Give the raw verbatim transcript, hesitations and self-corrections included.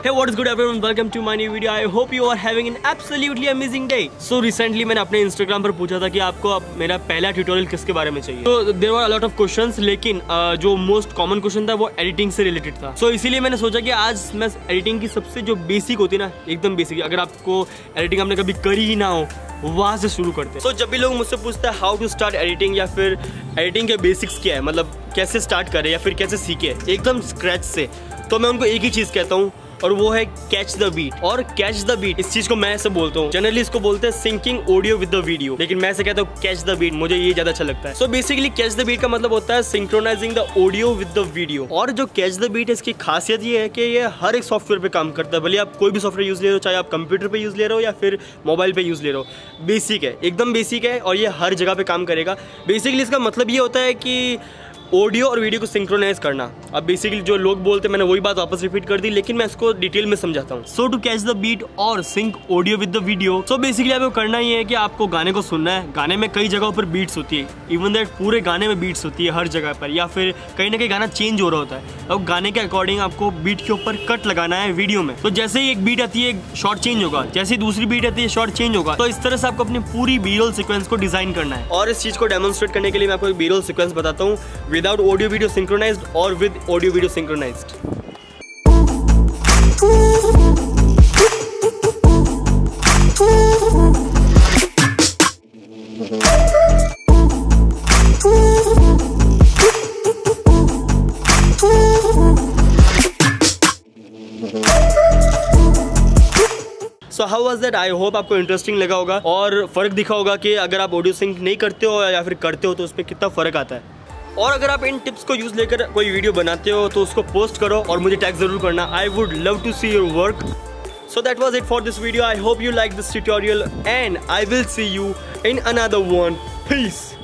Hey, what is good everyone? Welcome to my new video. I hope you are having an absolutely amazing day. So recently मैंने अपने Instagram पर पूछा था कि आपको अब मेरा पहला ट्यूटोरियल किसके बारे में चाहिए. तो there were a lot of questions, लेकिन uh, जो most common question था वो एडिटिंग से रिलेटेड था. So इसीलिए मैंने सोचा कि आज मैं एडिटिंग की सबसे जो बेसिक होती है ना, एकदम बेसिक, अगर आपको एडिटिंग आपने कभी करी ही ना हो, वहाँ से शुरू करते हैं. So जब भी लोग मुझसे पूछते हैं हाउ टू स्टार्ट एडिटिंग या फिर एडिटिंग के बेसिक्स क्या है, मतलब कैसे स्टार्ट करें या फिर कैसे सीखे एकदम स्क्रैच से, तो मैं उनको एक ही चीज़ कहता हूँ और वो है कैच द बीट. और कैच द बीट इस चीज को मैं ऐसे बोलता हूँ, जनरली इसको बोलते हैं syncing audio with the video, लेकिन मैं ऐसे कहता हूँ कैच द बीट. मुझे ये ज्यादा अच्छा लगता है. So basically catch the beat का मतलब होता है synchronising the audio with the video. और जो कैच द बीट है इसकी खासियत ये है कि ये हर एक सॉफ्टवेयर पे काम करता है, भले आप कोई भी सॉफ्टवेयर यूज ले रहे हो, चाहे आप कंप्यूटर पे यूज ले रहे हो या फिर मोबाइल पे यूज ले रहे हो. बेसिक है, एकदम बेसिक है और ये हर जगह पे काम करेगा. बेसिकली इसका मतलब ये होता है कि ऑडियो और वीडियो को सिंक्रोनाइज करना. अब बेसिकली जो लोग बोलते हैं, मैंने वही बात वापस रिपीट कर दी, लेकिन मैं इसको डिटेल में समझाता हूँ. So to catch the beat और sync audio with the video, so basically आपको करना ही है कि आपको गाने को सुनना है. गाने में कई जगहों पर बीट्स होती है, इवन दैट पूरे गाने में बीट्स होती है हर जगह पर, या फिर कहीं ना कहीं गाना चेंज हो रहा होता है. अब गाने के अकॉर्डिंग आपको बीट के ऊपर कट लगाना है वीडियो में. तो जैसे ही एक बीट आती है शॉर्ट चेंज होगा, जैसे ही दूसरी बीट आती है शॉर्ट चेंज होगा. तो इस तरह से आपको अपनी पूरी बी-रोल सीक्वेंस को डिजाइन करना है. और इस चीज को डेमोन्स्ट्रेट करने के लिए मैं आपको एक बी-रोल सीक्वेंस बताता हूँ without audio video synchronized or with audio video synchronized. So how was that? I hope आपको इंटरेस्टिंग लगा होगा और फर्क दिखा होगा कि अगर आप ऑडियो सिंक नहीं करते हो या फिर करते हो तो उस पर कितना फर्क आता है. और अगर आप इन टिप्स को यूज लेकर कोई वीडियो बनाते हो तो उसको पोस्ट करो और मुझे टैग जरूर करना. I would love to see your work. So that was it for this video. I hope you like this tutorial and I will see you in another one. Piece.